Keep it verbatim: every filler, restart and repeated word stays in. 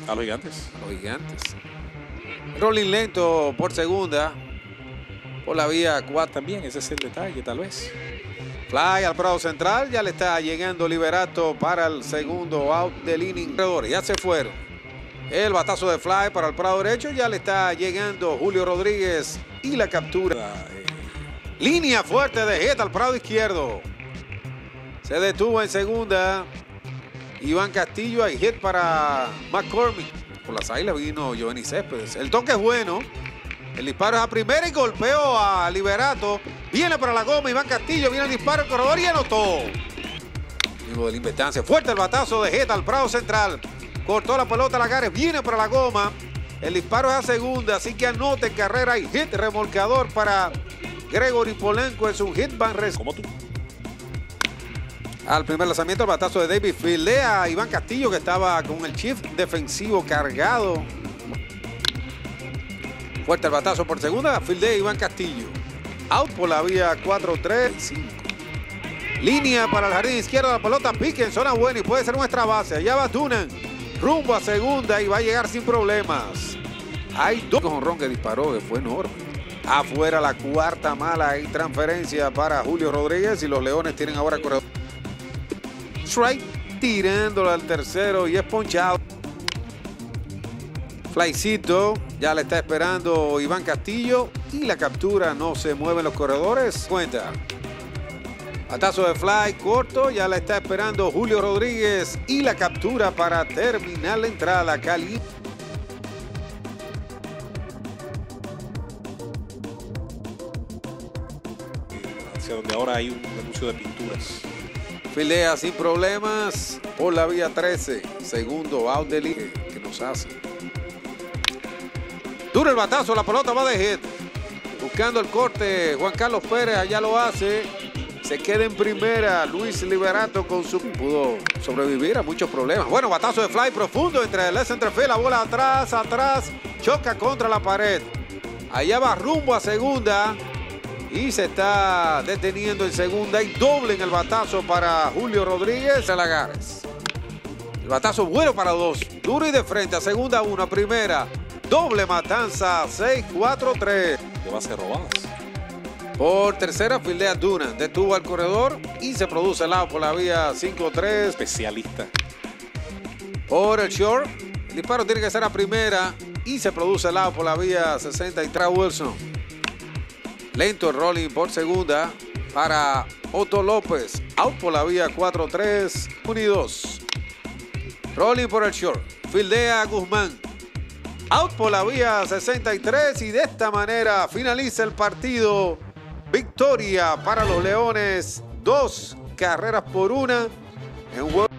A los Gigantes. A los Gigantes. Rolling lento por segunda. Por la vía cuatro. También ese es el detalle, tal vez. Fly al Prado Central. Ya le está llegando Liberato para el segundo out del inning. Ya se fueron. El batazo de Fly para el Prado derecho. Ya le está llegando Julio Rodríguez y la captura. Eh, Línea fuerte de hit al Prado izquierdo. Se detuvo en segunda. Iván Castillo, hay hit para McCormick. Por las águilas vino Giovanni Céspedes. El toque es bueno. El disparo es a primera y golpeo a Liberato. Viene para la goma Iván Castillo. Viene el disparo al corredor y anotó. Luego de la investancia. Fuerte el batazo de hit al Prado Central. Cortó la pelota a Lagares. Viene para la goma. El disparo es a segunda. Así que anota en carrera y hit remolcador para Gregory Polanco. Es un hit van res. Como tú. Al primer lanzamiento, el batazo de David fildea a Iván Castillo, que estaba con el shift defensivo cargado. Fuerte el batazo por segunda, fildea Iván Castillo. Out por la vía cuatro tres cinco. Línea para el jardín izquierdo, la pelota pique en zona buena y puede ser nuestra base. Allá va Dunan, rumbo a segunda y va a llegar sin problemas. Hay dos jonrón que disparó, que fue enorme. Afuera la cuarta mala y transferencia para Julio Rodríguez y los Leones tienen ahora corredor. Strike, tirándolo al tercero y es ponchado. Flycito, ya le está esperando Iván Castillo y la captura, no se mueven los corredores. Cuenta. Batazo de fly corto, ya la está esperando Julio Rodríguez y la captura para terminar la entrada. Cali. Hacia donde ahora hay un anuncio de pinturas. Fildea sin problemas por la vía trece. Segundo out de liga que nos hace. Duro el batazo, la pelota va de hit. Buscando el corte, Juan Carlos Pérez allá lo hace. Se queda en primera. Luis Liberato con su... Pudo sobrevivir a muchos problemas. Bueno, batazo de fly profundo entre el centerfield. La bola atrás, atrás. Choca contra la pared. Allá va rumbo a segunda. Y se está deteniendo en segunda y doble en el batazo para Julio Rodríguez. Lagares. El batazo bueno para dos. Duro y de frente a segunda, una, primera. Doble matanza, seis cuatro tres. De base robadas. Por tercera, fildea Dunan. Detuvo al corredor y se produce el out por la vía cinco tres. Especialista. Por el short. El disparo tiene que ser a primera y se produce el out por la vía sesenta y tres. Wilson. Lento el rolling por segunda para Otto López. Out por la vía cuatro tres. uno y dos. Rolling por el short. Fildea Guzmán. Out por la vía sesenta y tres. Y de esta manera finaliza el partido. Victoria para los Leones. Dos carreras por una. En